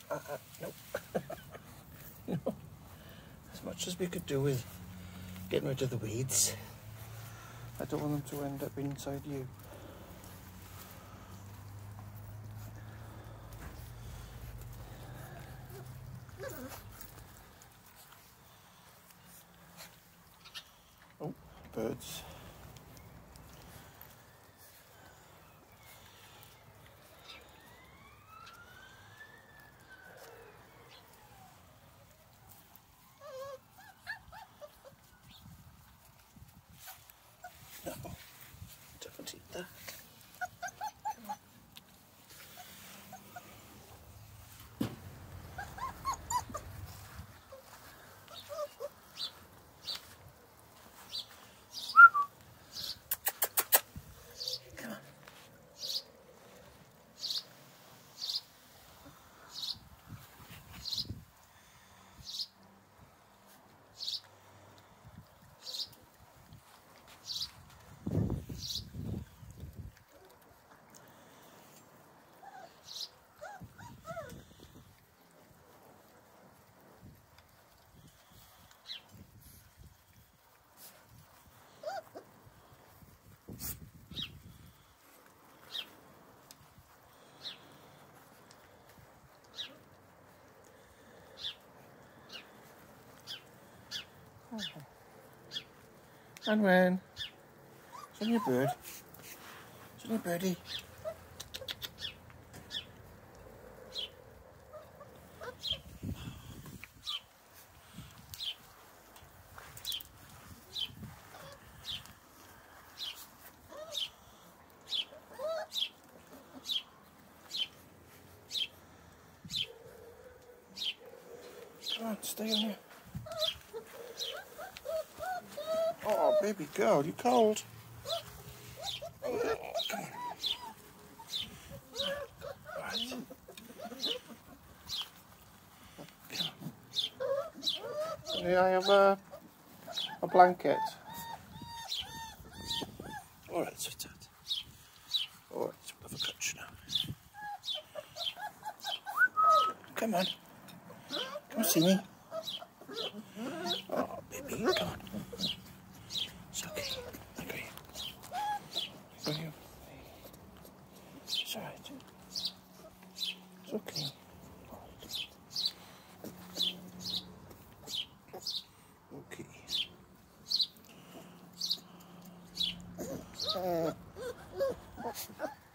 No. You know, as much as we could do with getting rid of the weeds, I don't want them to end up inside you. Oh, birds. No, don't eat that. Come on. And when? It's on your bird. It's on your birdie. Come on, stay on here. Oh, baby girl, you cold? Come on. Right. Come on. May I have a blanket? All right, sweetheart. All right, have a couch now. Come on. Come see me. Oh, baby, come on. It's okay. I got you. I got you. It's alright. It's okay. Okay.